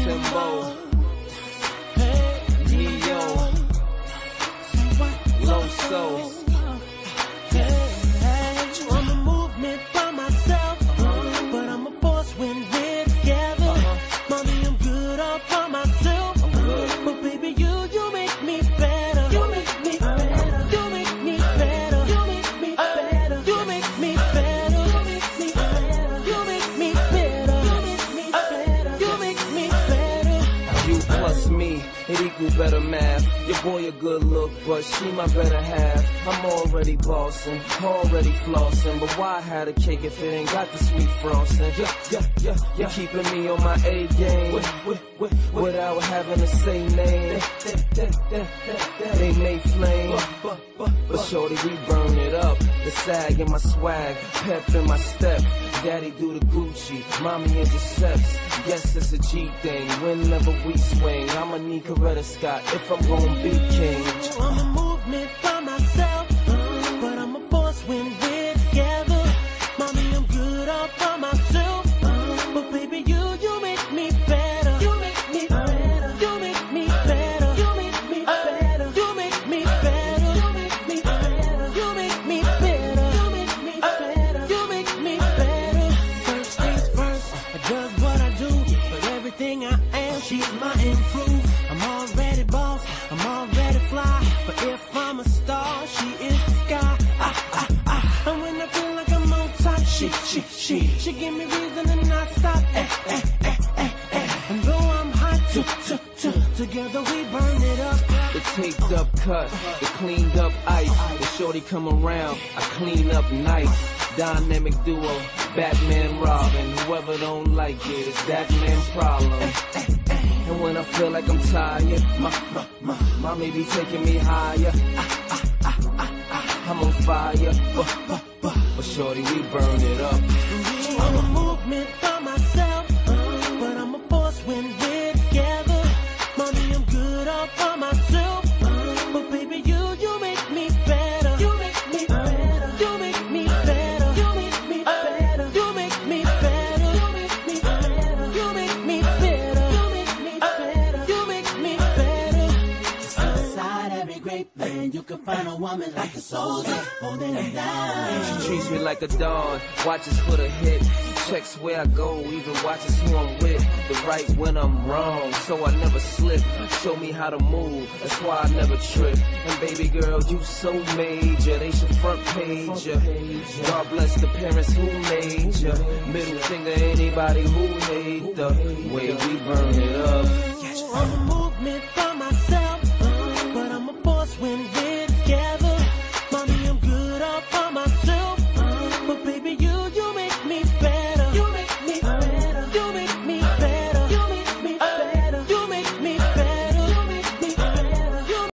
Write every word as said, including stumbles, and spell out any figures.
Timbo, Neo, Loso. I'm a movement by myself, but I'm a force when we're together. Mommy, I'm good all by myself, but baby, you, you make me better. You make me better. You make me better. You make me better. You make me better. You make me better. You make me better. You make me better. You make me better. You plus me, it equal better math. Your boy a good look, but she my better half. I'm already bossing, already flossing, but why have a cake if it ain't got the sweet frosting? Yeah, yeah, yeah, yeah. You're keeping me on my A game with, with, with, without having to say name. They may flame, but shorty, we burn it up. The sag in my swag, pep in my step. Daddy do the Gucci, mommy in Giuseppe's. Yes, it's a G thing. Whenever we swing, I'ma need Coretta Scott if I'm gonna be king. I'm a movement by myself, but I'm a force when we're together. Mommy, I'm good all by myself, but baby, you, you make me better. You make me better. You make me better. You make me better. You make me better. You make me better. You make me better. You make me better. You make me better. First things first, I does what I do, but everything I am, she's my improve. I'm already boss, I'm already fly, but if I'm a star, she is the sky. Ah, ah, ah. And when I feel like I'm on top, she, she, she, she give me reason to not stop. Eh, eh, eh, eh, eh. And though I'm hot, t, t, t, together we burn it up. The taped up cut, the cleaned up ice. The shorty come around, I clean up nice. Dynamic duo, Batman, Robin. Whoever don't like it, it's that man's problem. And when I feel like I'm tired, my, my, my, my may be taking me higher. Ah, ah, ah, ah, ah, I'm on fire, but, but, but, but shorty, we burn it up. I'm a movement by myself, but I'm a force when we're together. Mommy, I'm good all by myself, but baby, you, you make me better. You make me better. You make me better. You make me better. You make me better. You make me better. You make me better. You make me better. You make me better. Inside every great man, you can find a woman like a soldier holding him down. She treats me like a dawn, watches for the hit. Checks where I go, even watches who I'm with. The right when I'm wrong, so I never slip. Show me how to move, that's why I never trip. And baby girl, you so major, they should front page ya. God bless the parents who made ya. Middle finger anybody who hate the way we burn it up.